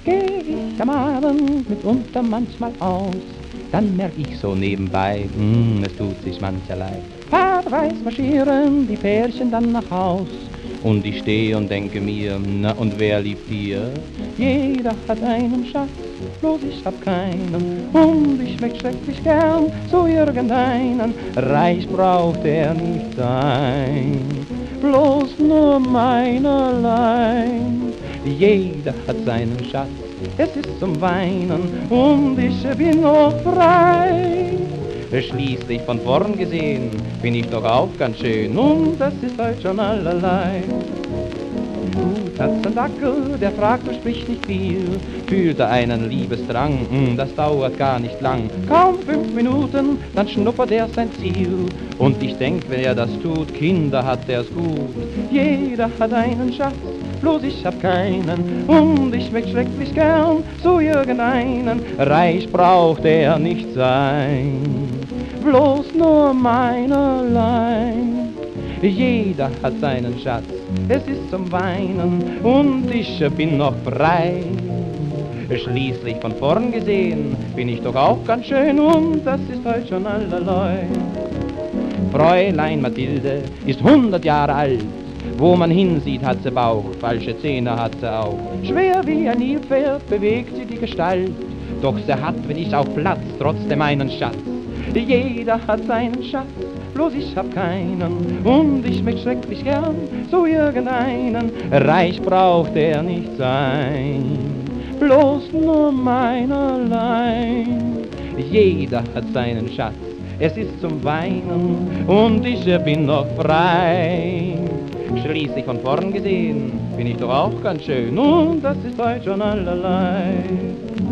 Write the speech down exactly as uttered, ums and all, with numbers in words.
Geh ich am Abend mitunter manchmal aus, dann merk ich so nebenbei, mm, es tut sich mancherlei. Fahrtweis marschieren die Pärchen dann nach Haus, und ich steh und denke mir, na und wer liebt hier? Jeder hat einen Schatz, bloß ich hab keinen, und ich möcht schrecklich gern so irgendeinen. Reich braucht er nicht sein, bloß nur meinerlein. Jeder hat seinen Schatz, es ist zum Weinen, und ich bin noch frei. Schließlich von vorn gesehen, bin ich doch auch ganz schön, und das ist halt schon allerlei. Gut hat's ein Dackel, der fragt und spricht nicht viel, fühlt er einen Liebesdrang, das dauert gar nicht lang. Kaum fünf Minuten, dann schnuppert er sein Ziel, und ich denk, wenn er das tut, Kinder hat er's gut. Jeder hat einen Schatz, bloß ich hab keinen, und ich möcht schrecklich gern so irgendeinen. Reich braucht er nicht sein, bloß nur meinerlein. Jeder hat seinen Schatz, es ist zum Weinen, und ich bin noch frei. Schließlich von vorn gesehen, bin ich doch auch ganz schön, und das ist halt schon allerlei. Fräulein Mathilde ist hundert Jahre alt, wo man hinsieht, hat sie Bauch, falsche Zähne hat sie auch. Schwer wie ein Nilpferd bewegt sie die Gestalt, doch sie hat, wenn ich auf Platz, trotzdem einen Schatz. Jeder hat seinen Schatz, bloß ich hab keinen, und ich möcht schrecklich gern so irgendeinen. Reich braucht er nicht sein, bloß nur meinerlein. Jeder hat seinen Schatz, es ist zum Weinen, und ich bin noch frei. Schließlich von vorn gesehen, bin ich doch auch ganz schön, und das ist heute schon allerlei.